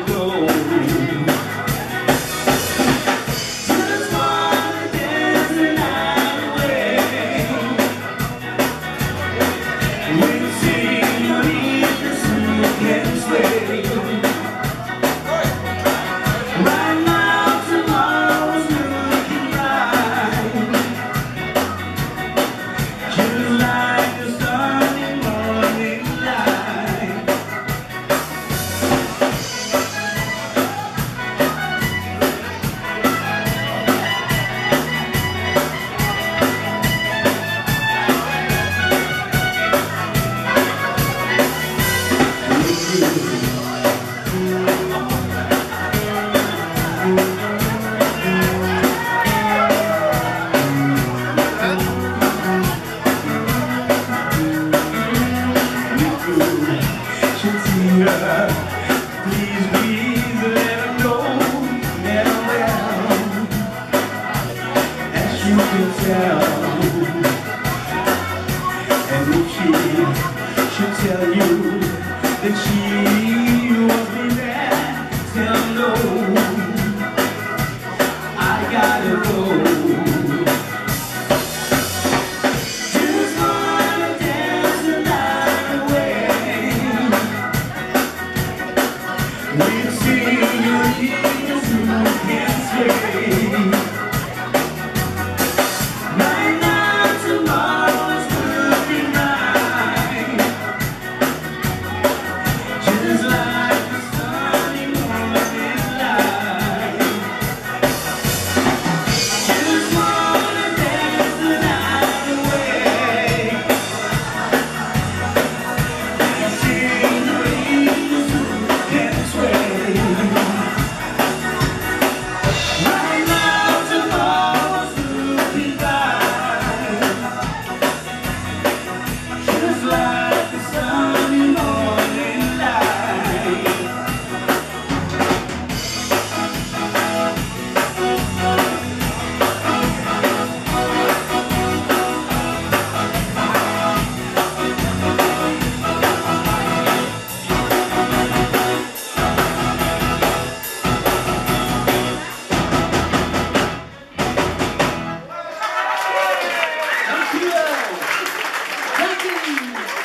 go. Just wanna dance the night away. We'll sing beneath the sun can sway. Right now, tomorrow's looking bright, just like the sunny morning light. Please, please let her go, let her well. As you can tell, and if she should tell you that she wasn't there, tell no, I gotta go. Just wanna dance the night away. We'll see your ears who can sway. Right now, tomorrow's looking bright, just like the sunny morning light. Just wanna dance the night away. We'll see your ears who can sway. Right now, tomorrow's looking bright, just like the sunny morning light. Thank you.